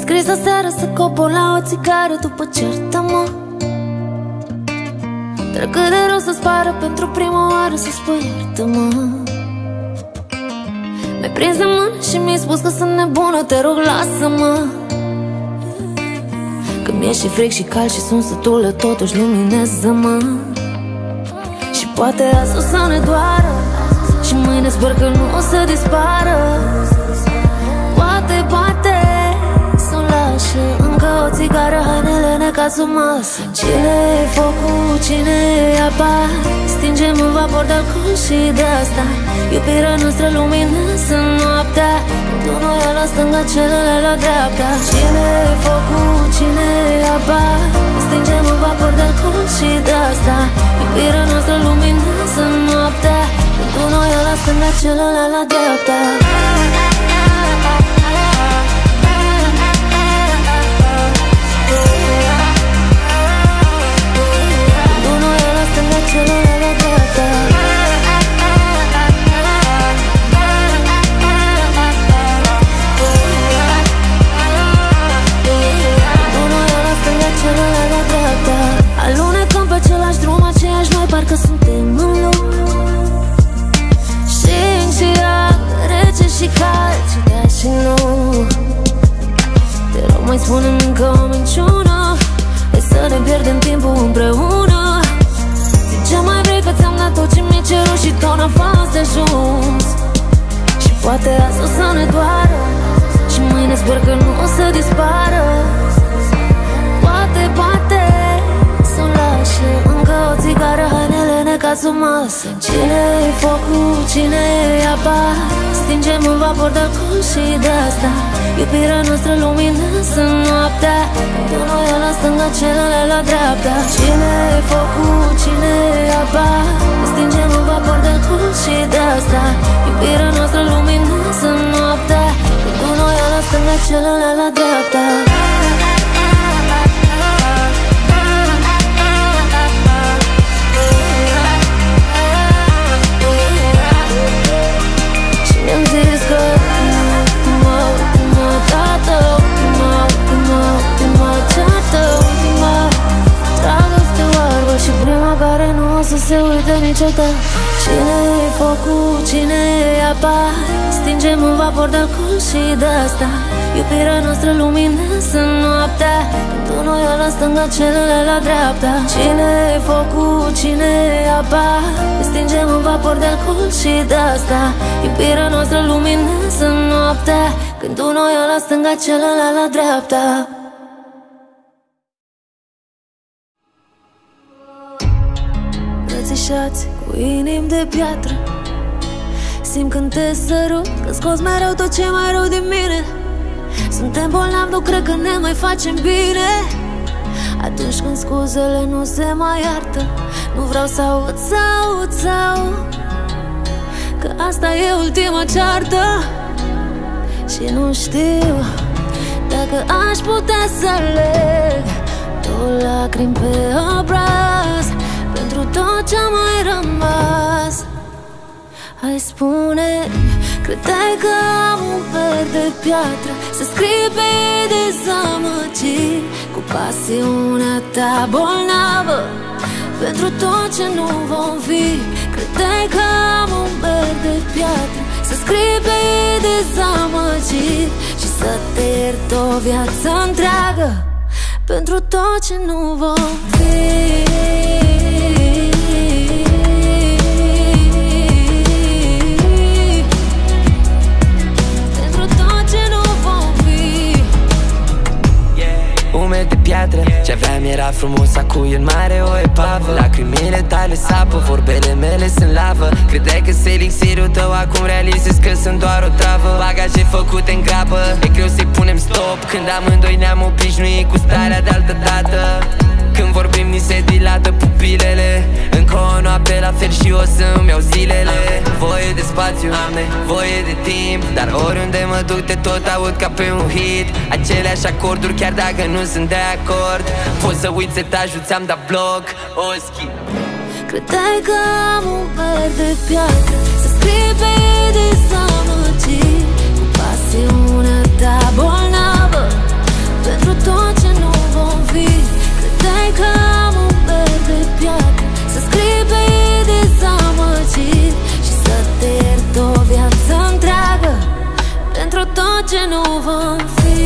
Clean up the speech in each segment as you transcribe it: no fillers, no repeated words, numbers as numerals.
scris aseară să copor la o țigară după certă-mă. Dar cât de rău să-ți pară pentru prima oară să spui iartă-mă. Mi-ai prins de mână și mi-ai spus că sunt nebună, te rog lasă-mă. Că mi-e și fric și cald și sunt sătulă, totuși luminează-mă. Și poate azi o să ne doară și mâine sper că nu o să dispară. Poate să-mi lașă încă o țigară, hainele necasumoase. Cine-i focul, cine-i apa? Stingem în vapor de alcool și de asta iubirea noastră luminează noaptea. Tu noi la stânga, celălalt la dreapta. Cine-i focul, cine-i apa? Stingem în vapor de alcool și de asta iubirea noastră luminează noaptea. Tu noi la stânga, celălalt la dreapta. Celălalt la dreapta. Celălalt la dreapta. Alunecăm pe același drum, aceeași noi, parcă suntem în loc. Și yin și yang, rece și cald, și da și nu. Te rog, mai spune-mi încă o minciună, hai să ne pierdem timpul împreună. Ce mai vrei, că ți-am dat tot ce mi-ai cerut și tot n-a fost de ajuns. Și poate azi o să ne doară și mâine sper că nu o să dispară. Poate să-mi lașă încă o țigară, hainele necasumoase. Cine-i focul, cine-i apa? Stingem în vapor de alcool și de asta iubirea noastră luminează noaptea. Tu noi la stânga, celălalt la dreapta. Cine-i focul, cine-i apa? Stingem în vapor de alcool și de asta iubirea noastră luminează noaptea. Tu noi la stânga, celălalt la dreapta. Mi-am zis că ultima dată, ultima ceartă, ultima dragoste oarbă și prima care nu o să se uite niciodată. Cine-i focul, cine-i apa? Stingem în vapor de alcool și de asta iubirea noastră luminează noaptea. Tu noi la stânga, celălalt la dreapta. Cine-i focul, cine-i apa? Stingem în vapor de alcool și de asta iubirea noastră luminează noaptea. Când tu noi la stânga, celălalt la dreapta. Îmbrățișați cu inimi de piatră, simt când te sărut, că scoți mereu tot ce mai rău din mine. Suntem bolnavi, nu cred că ne mai facem bine. Atunci când scuzele nu se mai iartă, nu vreau să aud, că asta e ultima ceartă. Și nu știu dacă aș putea să aleg două lacrimi pe obraz pentru tot ce-a mai rămas. Hai spune, credeai că am un per de piatră să scrii pe ei dezamăgiri cu pasiunea ta bolnavă pentru tot ce nu vom fi. Credeai că am un per de piatră să scrii pe ei dezamăgiri și să te iert o viață întreagă pentru tot ce nu vom fi. Ume de piatră, ce aveam era frumos, acum e în mare o epavă. Lacrimile tale sapă, vorbele mele sunt lavă. Credeai că se elixirul tău, acum realizezi că sunt doar o travă. Bagaje făcute în grabă, e greu să-i punem stop când amândoi ne-am obișnuit cu starea de altă dată. Când vorbim ni se dilată pupilele, încă o noapte la fel și o să-mi iau zilele. Voie de spațiu, am nevoie de timp, dar oriunde mă duc te tot aud ca pe un hit. Aceleași acorduri chiar dacă nu sunt de acord. Poți să uiți etajul, ți-am dat bloc, o schimb. Credeai că am un per de piatră să scrii pe ei dezamăgiri cu pasiunea ta bolnavă ce nu vom fi.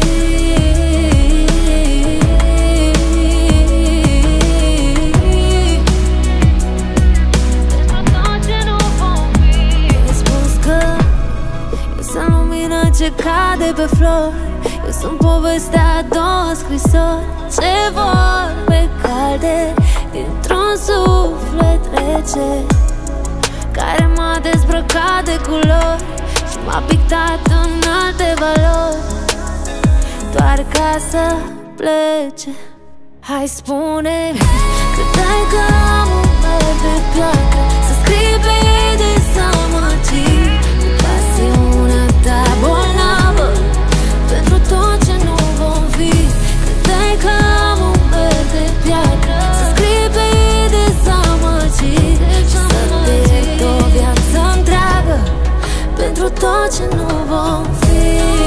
Ce cade pe flori, eu sunt povestea a două scrisori. Ce vorbe calde dintr-un suflet rece, care m-a dezbrăcat de culori și m-a pictat în alte valori, doar ca să plece. Hai, spune-mi, credeai că am un mer de piatră, să scrii pe ei de samăcii, cu pasiunea ta bolnavă pentru tot ce nu vom fi. Credeai că am un mer de piatră, să scrii pe ei de samăcii și să te iert o viață întreagă pentru tot ce nu vom fi.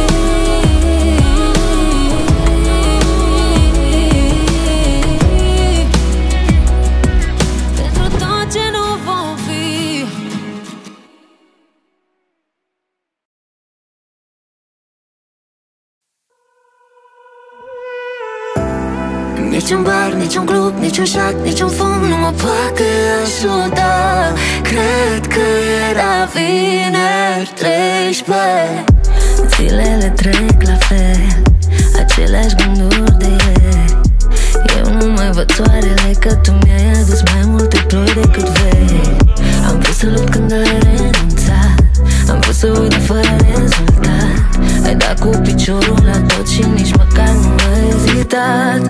Niciun bar, niciun club, niciun șac, niciun fum nu mă poate ajuta. Cred că era vineri 13. Zilele trec la fel, aceleași gânduri de ieri. Eu nu mai văd soarele, că tu mi-ai adus mai multe ploi decât vei. Am vrut să lupt când ai renunțat, am vrut să uit fără rezultat. Ai dat cu piciorul la tot și nici măcar nu ai ezitat.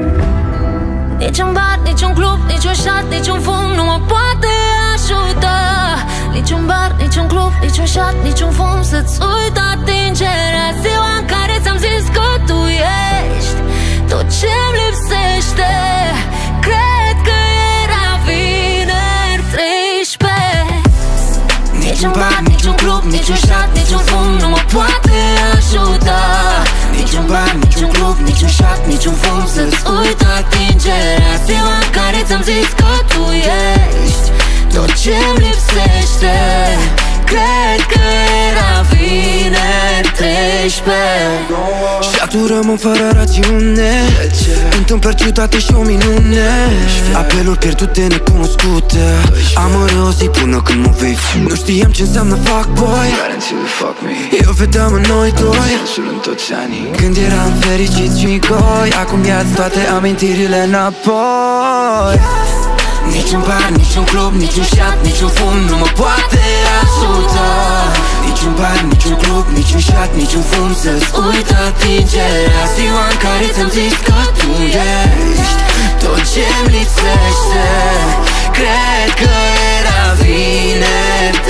Niciun bar, niciun club, niciun șat, niciun fum nu mă poate ajuta. Niciun bar, niciun club, niciun șat, niciun fum să-ți uit atingerea. Ziua în care ți-am zis că tu ești tot ce-mi lipsește. Cred că era vineri 13. Niciun bar, niciun club, niciun șat, niciun fum nu mă poate ajuta. Niciun bar, niciun club, niciun șat, niciun fum să-ți uit atingerea. Ziua în care ți-am zis că tu ești tot ce-mi lipsește. Cred că era vineri 13. Și tu rămân fără rațiune, întâmplări ciudate și o minune, apeluri pierdute necunoscute. Amără o zi până când mă vei fi. Nu știam ce înseamnă fuckboy, eu vedeam în noi doi când eram fericiți și goi. Acum ia-ți toate amintirile înapoi. Niciun bar, niciun club, niciun șat, niciun fum nu mă poate ajuta. Niciun bar, niciun club, niciun șat, niciun fum să-ți uit atingerea. Ziua în care ți-am zis că tu ești tot ce-mi lipsește. Cred că era vineri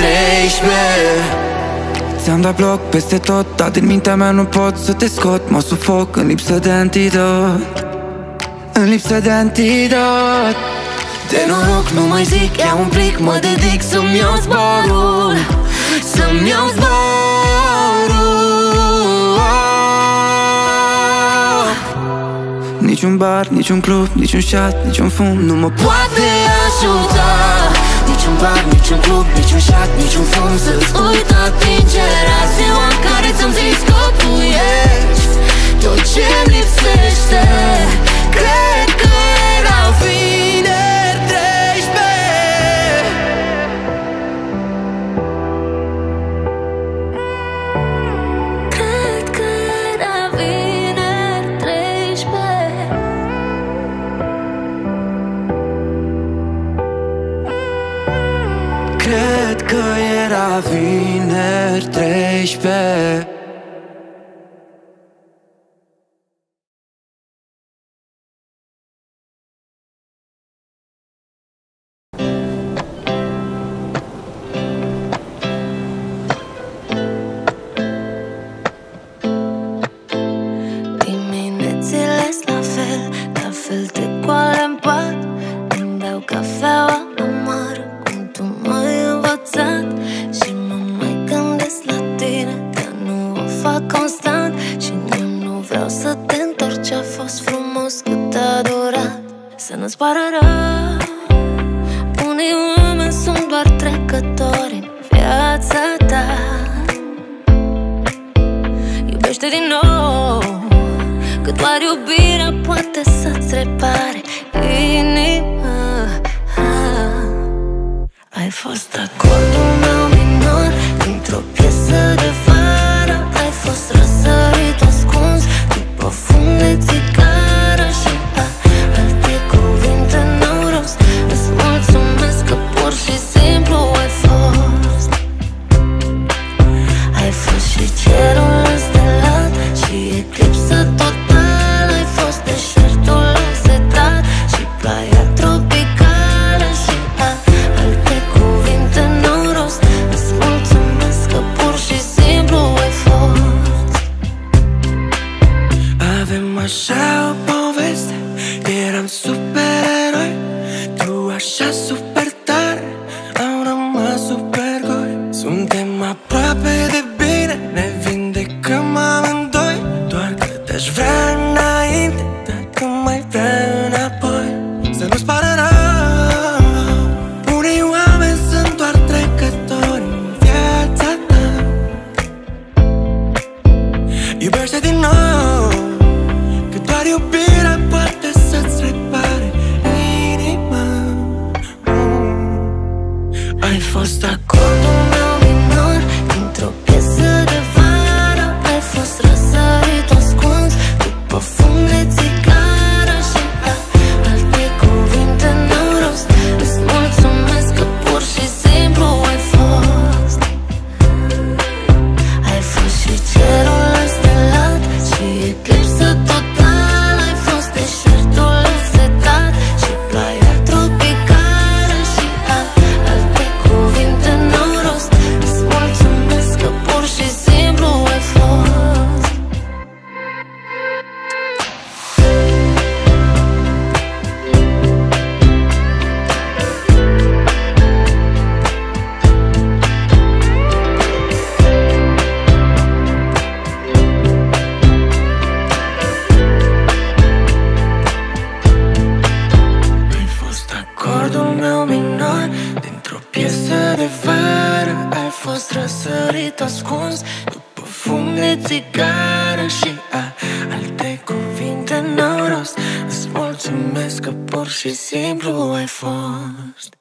13. Ți-am dat bloc peste tot, dar din mintea mea nu pot să te scot. Mă sufoc în lipsă de antidot, în lipsă de antidot. De noroc nu mai zic, iau un plic, mă dedic să-mi iau zborul, să-mi iau zborul. Niciun bar, niciun club, niciun șat, niciun fum nu mă poate ajuta. Niciun bar, niciun club, niciun șat, niciun fum să-ți uit atingerea. Ziua în care ți-am zis că tu ești tot ce-mi lipsește. Cred că era vineri 13. Cred că era vineri 13. Cred că era vineri 13. Diminețile-s la fel de goale în pat. Îmi beau cafeaua amară, cum tu m-ai învățat. Și mă mai gândesc la tine, că nu o fac constant. Și nu vreau să te întorci, ce-a fost frumos cât a durat. Să nu-ți pară rău, unii oameni sunt doar trecători în viața ta. Iubește din nou, că doar iubirea poate să-ți repare inima. Ai fost acordul meu minor dintr-o piesă de vară. Ai fost răsărit ascuns după fum de țigară. Și alte cuvinte n-au rost. Îți mulțumesc că pur și simplu ai fost. Ai fost și cerul înstelat și eclipsă totală. Ai fost deșertul însetat și ploaia tropicală. Și alte cuvinte n-au rost. Îți mulțumesc că pur și simplu ai fost. Avem așa o poveste, eram supereroi. Tu așa super tare, am rămas super goi. Suntem aproape de bine, ne vindecăm amândoi. Doar că te-aș vrea înainte, dacă mai vrea înapoi. Să nu-ți pară rău, unii oameni sunt doar trecători în viața ta. Iubește din nou, că doar iubirea poate să-ți repare inima. Ai fost acordul meu minor dintr-o piesă de vară. Ai fost răsărit ascuns după fum de țigară. Și alte cuvinte n-au rost. Îți mulțumesc că pur și simplu ai fost. Ai fost și cerul înstelat și eclipsă totală. Ai fost deșertul însetat și ploaia tropicală. Și alte cuvinte n-au rost. Îți mulțumesc că pur și simplu ai fost. Ai fost acordul meu minor dintr-o piesă de vară. Ai fost răsărit ascuns după fum de țigară. Și alte cuvinte n-au rost. Îți mulțumesc că pur și simplu ai fost.